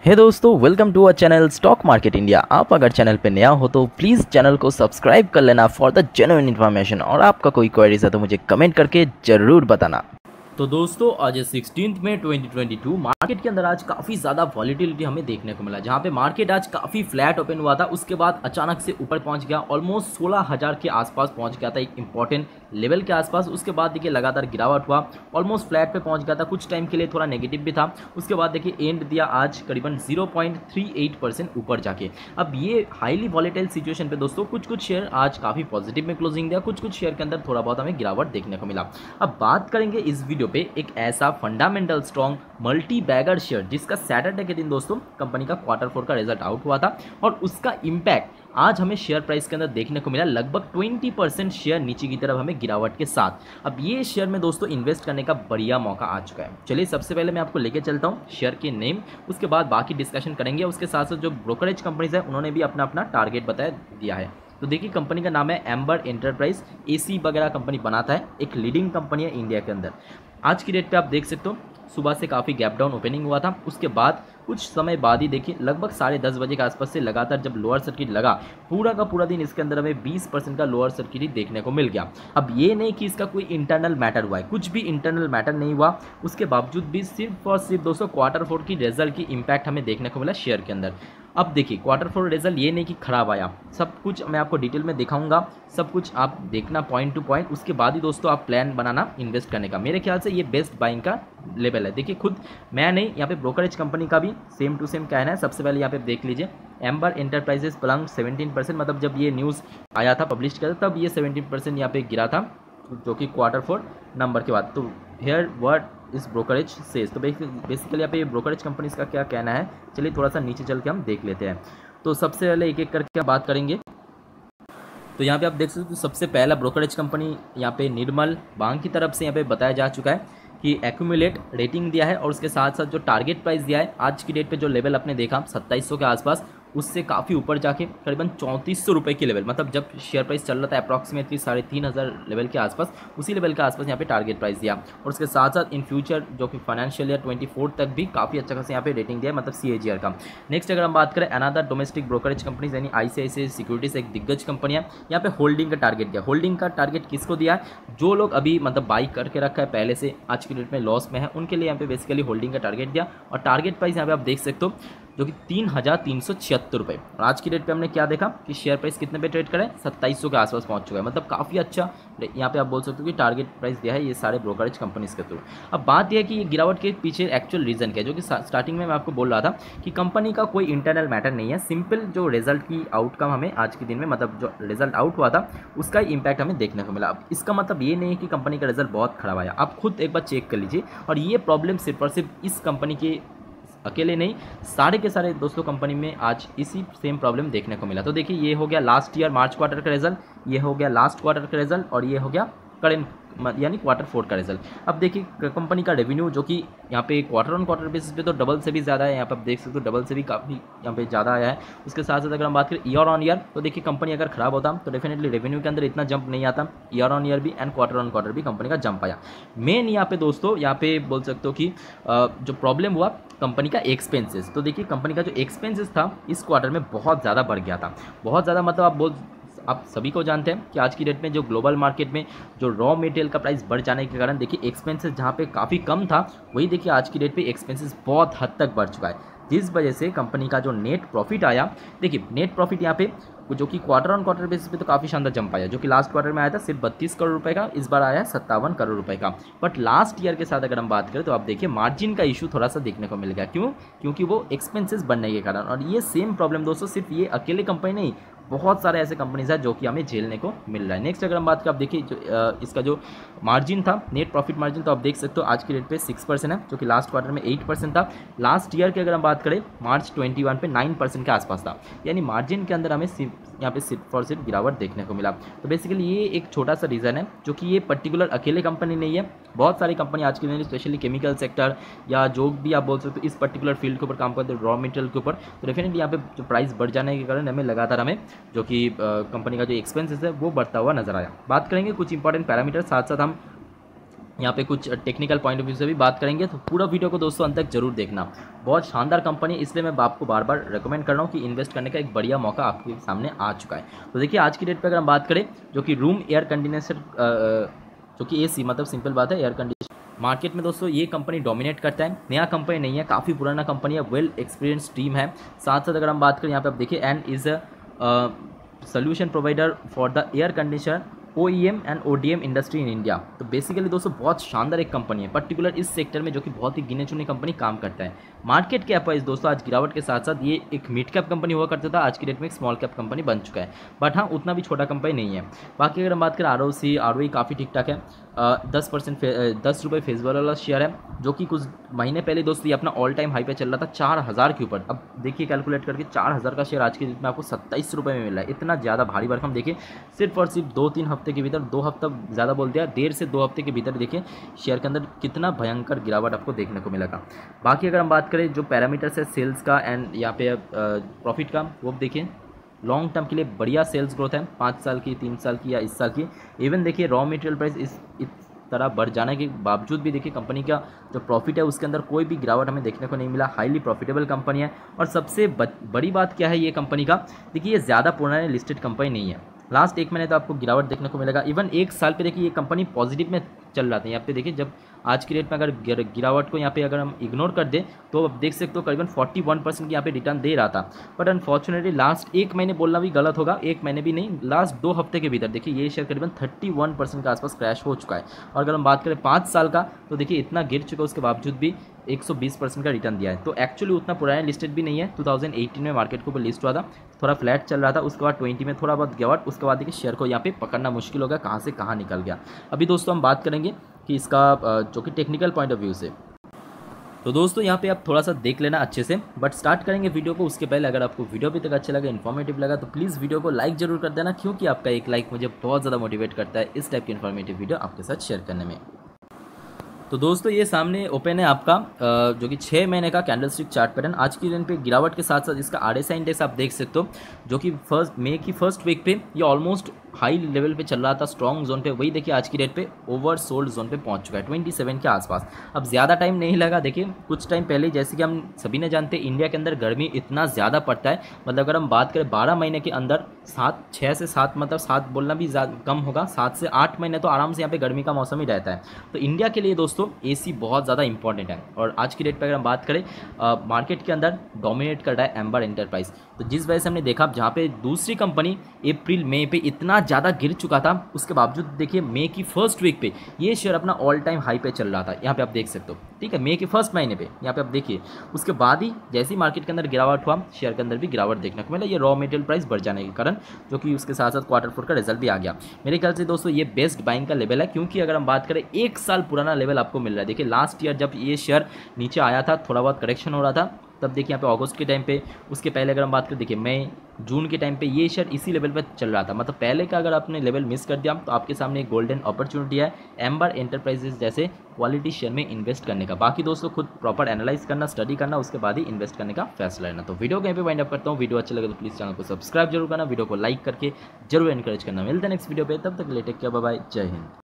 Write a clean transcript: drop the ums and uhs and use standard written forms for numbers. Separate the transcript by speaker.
Speaker 1: हे दोस्तों, welcome to our channel stock market India. आप अगर चैनल पे नया हो तो प्लीज़ चैनल को सब्सक्राइब कर लेना फॉर द जेन्युइन इन्फॉर्मेशन। और आपका कोई क्वेरीज है तो मुझे कमेंट करके ज़रूर बताना। तो दोस्तों, आज 16 मई 2022 मार्केट के अंदर आज काफ़ी ज़्यादा वॉलीटिलिटी हमें देखने को मिला, जहां पे मार्केट आज काफ़ी फ्लैट ओपन हुआ था। उसके बाद अचानक से ऊपर पहुंच गया, ऑलमोस्ट 16,000 के आसपास पहुंच गया था, एक इंपॉर्टेंट लेवल के आसपास। उसके बाद देखिए लगातार गिरावट हुआ, ऑलमोस्ट फ्लैट पे पहुंच गया था, कुछ टाइम के लिए थोड़ा नेगेटिव भी था। उसके बाद देखिए एंड दिया आज करीबन 0.38% ऊपर जाके। अब ये हाईली वॉलेटाइल सिचुएशन पे दोस्तों कुछ शेयर आज काफ़ी पॉजिटिव में क्लोजिंग दिया, कुछ शेयर के अंदर थोड़ा बहुत हमें गिरावट देखने को मिला। अब बात करेंगे इस वीडियो पे एक ऐसा fundamental strong multibagger share जिसका सैटरडे के दिन दोस्तों कंपनी का Q4 का रिजल्ट आउट हुआ था, और उसका इंपैक्ट आज हमें शेयर प्राइस के अंदर देखने को मिला। लगभग 20% शेयर नीचे की तरफ हमें गिरावट के साथ। अब ये शेयर में दोस्तों इन्वेस्ट करने का बढ़िया मौका आ चुका है। चलिए सबसे पहले मैं आपको लेके चलता हूँ शेयर के नेम, उसके बाद बाकी डिस्कशन करेंगे। उसके साथ साथ जो ब्रोकरेज कंपनीज है उन्होंने भी अपना अपना टारगेट बताया दिया है। तो देखिए कंपनी का नाम है एम्बर एंटरप्राइज, एसी वगैरह कंपनी बनाता है, एक लीडिंग कंपनी है इंडिया के अंदर। आज की डेट पे आप देख सकते हो सुबह से काफ़ी गैप डाउन ओपनिंग हुआ था, उसके बाद कुछ समय बाद ही देखिए लगभग 10:30 बजे के आसपास से लगातार जब लोअर सर्किट लगा, पूरा का पूरा दिन इसके अंदर हमें 20% का लोअर सर्किट ही देखने को मिल गया। अब ये नहीं कि इसका कोई इंटरनल मैटर हुआ है, कुछ भी इंटरनल मैटर नहीं हुआ। उसके बावजूद भी सिर्फ और सिर्फ दोस्तों Q4 की रिजल्ट की इम्पैक्ट हमें देखने को मिला शेयर के अंदर। अब देखिए Q4 रिजल्ट ये नहीं कि खराब आया, सब कुछ मैं आपको डिटेल में दिखाऊंगा, सब कुछ आप देखना पॉइंट टू पॉइंट। उसके बाद ही दोस्तों आप प्लान बनाना इन्वेस्ट करने का। मेरे ख्याल से ये बेस्ट बाइंग का लेवल है। देखिए खुद मैं नहीं, यहाँ पे ब्रोकरेज कंपनी का भी सेम टू सेम कहना है। सबसे पहले यहाँ पे देख लीजिए एम्बर एंटरप्राइजेस प्लंग 17%, मतलब जब ये न्यूज़ आया था पब्लिश किया था तब ये 17% यहाँ पे गिरा था, जो कि Q4 नंबर के बाद। तो here what is brokerage says, तो बेसिकली यहाँ पे ब्रोकरेज कंपनीज का क्या कहना है, चलिए थोड़ा सा नीचे चल के हम देख लेते हैं। तो सबसे पहले एक एक करके बात करेंगे। तो यहाँ पे आप देख सकते हो सबसे पहला ब्रोकरेज कंपनी यहाँ पे निर्मल बांग की तरफ से यहाँ पे बताया जा चुका है कि एक्यूमुलेट रेटिंग दिया है, और उसके साथ साथ जो टारगेट प्राइस दिया है आज की डेट पे जो लेवल आपने देखा 2700 के आसपास, उससे काफ़ी ऊपर जाके करीबन 3400 रुपये की लेवल, मतलब जब शेयर प्राइस चल रहा था अप्रॉक्सीमेटली 3500 लेवल के आसपास, उसी लेवल के आसपास यहाँ पे टारगेट प्राइस दिया। और उसके साथ साथ इन फ्यूचर जो कि फाइनेंशियल ईयर 24 तक भी काफ़ी अच्छा खासा यहाँ पे रेटिंग दिया है, मतलब CAGR का। नेक्स्ट अगर हम बात करें अनदर डोमेस्टिक ब्रोकरेज कंपनीज यानी ICICI सिक्योरिटीज, एक दिग्गज कंपनी है, यहाँ पे होल्डिंग का टारगेट दिया। होल्डिंग का टारगेट किसको दिया है? जो लोग अभी मतलब बाई करके रखा है पहले से, आज की डेट में लॉस में है, उनके लिए यहाँ पे बेसिकली होल्डिंग का टारगेट दिया। और टारगेट प्राइस यहाँ पे आप देख सकते हो जो कि 3,376 रुपये। और आज की डेट पे हमने क्या देखा कि शेयर प्राइस कितने पे ट्रेड करें, 2700 के आसपास पहुंच चुका है, मतलब काफ़ी अच्छा यहाँ पे आप बोल सकते हो कि टारगेट प्राइस दिया है ये सारे ब्रोकरेज कंपनीज के थ्रू। अब बात यह है कि ये गिरावट के पीछे एक्चुअल रीज़न क्या है, जो कि स्टार्टिंग में मैं आपको बोल रहा था कि कंपनी का कोई इंटरनल मैटर नहीं है, सिंपल जो रिजल्ट की आउटकम हमें आज के दिन में, मतलब जो रिजल्ट आउट हुआ था उसका इंपैक्ट हमें देखने को मिला। अब इसका मतलब ये नहीं है कि कंपनी का रिजल्ट बहुत खराब आया, आप खुद एक बार चेक कर लीजिए। और ये प्रॉब्लम सिर्फ और सिर्फ इस कंपनी के अकेले नहीं, सारे के सारे दोस्तों कंपनी में आज इसी सेम प्रॉब्लम देखने को मिला। तो देखिए ये हो गया लास्ट ईयर मार्च क्वार्टर का रिजल्ट, ये हो गया लास्ट क्वार्टर का रिजल्ट, और ये हो गया करेंट यानी Q4 का रिजल्ट। अब देखिए कंपनी का रेवेन्यू जो कि यहाँ पे Q-on-Q बेसिस पे तो डबल से भी ज़्यादा है, यहाँ पे आप देख सकते हो डबल से भी काफ़ी यहाँ पे ज़्यादा आया है। उसके साथ साथ अगर हम बात करें ईयर ऑन ईयर, तो देखिए कंपनी अगर खराब होता तो डेफिनेटली रेवेन्यू के अंदर इतना जंप नहीं आता, ईयर ऑन ईयर भी एंड Q-on-Q भी कंपनी का जंप आया। मेन यहाँ पे दोस्तों यहाँ पे बोल सकते हो कि जो प्रॉब्लम हुआ कंपनी का एक्सपेंसेस, तो देखिए कंपनी का जो एक्सपेंसेस था इस क्वार्टर में बहुत ज़्यादा बढ़ गया था, बहुत ज़्यादा, मतलब आप सभी को जानते हैं कि आज की डेट में जो ग्लोबल मार्केट में जो रॉ मटेरियल का प्राइस बढ़ जाने के कारण देखिए एक्सपेंसेस जहां पे काफ़ी कम था, वही देखिए आज की डेट पे एक्सपेंसेस बहुत हद तक बढ़ चुका है, जिस वजह से कंपनी का जो नेट प्रॉफिट आया, देखिए नेट प्रॉफिट यहाँ पे जो कि Q-on-Q बेसिस पे तो काफ़ी शानदार जंप आया, जो कि लास्ट क्वार्टर में आया था सिर्फ 32 करोड़ रुपए का, इस बार आया है 57 करोड़ रुपए का। बट लास्ट ईयर के साथ अगर हम बात करें तो आप देखिए मार्जिन का इशू थोड़ा सा देखने को मिल गया। क्यों? क्योंकि वो एक्सपेंसेस बढ़ने के कारण। और ये सेम प्रॉब्लम दोस्तों सिर्फ ये अकेले कंपनी नहीं, बहुत सारे ऐसे कंपनीज है जो कि हमें झेलने को मिल रहा है। नेक्स्ट अगर हम बात करें, आप देखिए जो इसका जो मार्जिन था, नेट प्रॉफिट मार्जिन, तो आप देख सकते हो आज की डेट पे 6% है, जो कि लास्ट क्वार्टर में 8% था। लास्ट ईयर के अगर हम बात करें मार्च 21 पे 9% के आसपास था, यानी मार्जिन के अंदर हमें यहाँ पे सिर्फ और सिर्फ गिरावट देखने को मिला। तो बेसिकली ये एक छोटा सा रीज़न है, जो कि ये पर्टिकुलर अकेले कंपनी नहीं है, बहुत सारी कंपनी आज के दिन स्पेशली केमिकल सेक्टर या जो भी आप बोल सकते हो इस पर्टिकुलर फील्ड के ऊपर काम करते हैं, रॉ मटेरियल के ऊपर, तो डेफिनेटली यहाँ पे जो प्राइस बढ़ जाने के कारण हमें लगातार हमें जो कि कंपनी का जो एक्सपेंसेस है वो बढ़ता हुआ नजर आया। बात करेंगे कुछ इंपॉर्टेंट पैरामीटर, साथ साथ हम यहाँ पे कुछ टेक्निकल पॉइंट ऑफ व्यू से भी बात करेंगे, तो पूरा वीडियो को दोस्तों अंत तक जरूर देखना। बहुत शानदार कंपनी, इसलिए मैं आपको बार बार रेकमेंड कर रहा हूँ कि इन्वेस्ट करने का एक बढ़िया मौका आपके सामने आ चुका है। तो देखिए आज की डेट पे अगर हम बात करें, जो कि रूम एयर कंडीशनर, जो कि एसी, मतलब सिंपल बात है एयर कंडीशन मार्केट में दोस्तों ये कंपनी डोमिनेट करता है। नया कंपनी नहीं है, काफ़ी पुराना कंपनी है, वेल एक्सपीरियंस टीम है। साथ साथ अगर हम बात करें यहाँ पे आप देखिए, and is a solution provider for the air conditioner OEM and ODM industry in India. तो बेसिकली दोस्तों बहुत शानदार एक कंपनी है, पर्टिकुलर इस सेक्टर में, जो कि बहुत ही गिने चुने कंपनी काम करता है। मार्केट कैप वाइज दोस्तों आज गिरावट के साथ साथ ये एक मिड कैप कंपनी हुआ करता था, आज की डेट में एक स्मॉल कैप कंपनी बन चुका है, बट हाँ उतना भी छोटा कंपनी नहीं है। बाकी अगर हम बात करें ROE काफ़ी ठीक ठाक है। 10% 10 रुपये फेस वैल्यू वाला शेयर है, जो कि कुछ महीने पहले दोस्तों ये अपना ऑल टाइम हाई पे चल रहा था 4000 के ऊपर। अब देखिए कैलकुलेट करके 4000 का शेयर आज के डेट में आपको 27 रुपये में मिल रहा है। इतना ज़्यादा भारी भरकम देखिए, सिर्फ और सिर्फ 2-3 हफ्ते के भीतर, 2 हफ्ता ज़्यादा बोल दिया, 1.5 से 2 हफ्ते के भीतर देखिए शेयर के अंदर कितना भयंकर गिरावट आपको देखने को मिलेगा। बाकी अगर हम बात करें जो पैरामीटर्स है सेल्स का एंड यहाँ पे प्रॉफिट का, वो देखिए लॉन्ग टर्म के लिए बढ़िया सेल्स ग्रोथ है, 5 साल की, 3 साल की या इस साल की। इवन देखिए रॉ मटेरियल प्राइस इस तरह बढ़ जाने के बावजूद भी देखिए कंपनी का जो प्रॉफिट है उसके अंदर कोई भी गिरावट हमें देखने को नहीं मिला। हाईली प्रॉफिटेबल कंपनी है। और सबसे बड़ी बात क्या है ये कंपनी का, देखिए ये ज़्यादा पुराने लिस्टेड कंपनी नहीं है। लास्ट 1 महीने तो आपको गिरावट देखने को मिलेगा। इवन 1 साल पे देखिए ये कंपनी पॉजिटिव में चल रहा था। यहाँ पे देखिए जब आज की डेट में अगर गिरावट को यहाँ पे अगर हम इग्नोर कर दें तो आप देख सकते हो करीबन 41% की यहाँ पे रिटर्न दे रहा था। बट अनफॉर्चुनेटली लास्ट 1 महीने बोलना भी गलत होगा, 1 महीने भी नहीं, लास्ट 2 हफ्ते के भीतर देखिए ये शेयर करीबन 31% के आसपास क्रैश हो चुका है। और अगर हम बात करें 5 साल का, तो देखिए इतना गिर चुका है, उसके बावजूद भी 120% का रिटर्न दिया है। तो एक्चुअली उतना पुराना लिस्टेड भी नहीं है। 2018 में मार्केट के ऊपर लिस्ट हुआ था, थोड़ा फ्लैट चल रहा था, उसके बाद 20 में थोड़ा बहुत गिरावट, उसके बाद देखिए शेयर को यहाँ पे पकड़ना मुश्किल हो गया, कहाँ से कहाँ निकल गया। अभी दोस्तों हम बात करेंगे कि इसका जो कि टेक्निकल पॉइंट ऑफ व्यू से, तो दोस्तों यहाँ पे आप थोड़ा सा देख लेना अच्छे से। बट स्टार्ट करेंगे वीडियो को, उसके पहले अगर आपको वीडियो अभी तक अच्छा लगा, इन्फॉर्मेटिव लगा, तो प्लीज़ वीडियो को लाइक जरूर कर देना, क्योंकि आपका एक लाइक मुझे बहुत ज़्यादा मोटिवेट करता है इस टाइप की इन्फॉर्मेटिव वीडियो आपके साथ शेयर करने में। तो दोस्तों ये सामने ओपन है आपका जो कि 6 महीने का कैंडलस्टिक चार्ट पैटर्न। आज की दिन पे गिरावट के साथ साथ इसका RSI इंडेक्स आप देख सकते हो, जो कि मई की फर्स्ट वीक पे ये ऑलमोस्ट हाई लेवल पे चल रहा था, स्ट्रॉन्ग जोन पे, वही देखिए आज की डेट पे ओवर सोल्ड जोन पे पहुंच चुका है 27 के आसपास। अब ज़्यादा टाइम नहीं लगा, देखिए कुछ टाइम पहले, जैसे कि हम सभी ने जानते हैं इंडिया के अंदर गर्मी इतना ज़्यादा पड़ता है, मतलब अगर हम बात करें 12 महीने के अंदर 6 से 7, मतलब 7 बोलना भी कम होगा, 7 से 8 महीने तो आराम से यहाँ पे गर्मी का मौसम ही रहता है। तो इंडिया के लिए दोस्तों AC बहुत ज़्यादा इंपॉर्टेंट है। और आज की डेट पर अगर हम बात करें मार्केट के अंदर डोमिनेट कर रहा है एम्बर एंटरप्राइज, तो जिस वजह से हमने देखा जहाँ पे दूसरी कंपनी अप्रैल मई पे इतना ज़्यादा गिर चुका था, उसके बावजूद देखिए मई की फर्स्ट वीक पे ये शेयर अपना ऑल टाइम हाई पे चल रहा था। यहाँ पे आप देख सकते हो, ठीक है, मई के फर्स्ट महीने पे यहाँ पे आप देखिए। उसके बाद ही जैसे ही मार्केट के अंदर गिरावट हुआ, शेयर के अंदर भी गिरावट देखने को मिला, ये रॉ मटेरियल प्राइस बढ़ जाने के कारण, जो कि उसके साथ साथ क्वार्टर 4 का रिजल्ट भी आ गया। मेरे ख्याल से दोस्तों ये बेस्ट बाइंग का लेवल है, क्योंकि अगर हम बात करें 1 साल पुराना लेवल आपको मिल रहा है। देखिए लास्ट ईयर जब ये शेयर नीचे आया था, थोड़ा बहुत करेक्शन हो रहा था, तब देखिए यहाँ पे अगस्त के टाइम पे, उसके पहले अगर हम बात करें देखिए मई जून के टाइम पे ये शेयर इसी लेवल पे चल रहा था। मतलब पहले का अगर आपने लेवल मिस कर दिया तो आपके सामने एक गोल्डन अपॉर्चुनिटी है एम्बर एंटरप्राइजेस जैसे क्वालिटी शेयर में इन्वेस्ट करने का। बाकी दोस्तों खुद प्रॉपर एनालाइज करना, स्टडी करना, उसके बाद ही इन्वेस्ट करने का फैसला लेना। तो वीडियो कहीं पे वाइंड अप करता हूँ। वीडियो अच्छा लगे तो प्लीज़ चैनल को सब्सक्राइब जरूर करना, वीडियो को लाइक करके जरूर एनकरेज करना। मिलते हैं नेक्स्ट वीडियो पे, तब तक ले टेक केयर, बाय बाय, जय हिंद।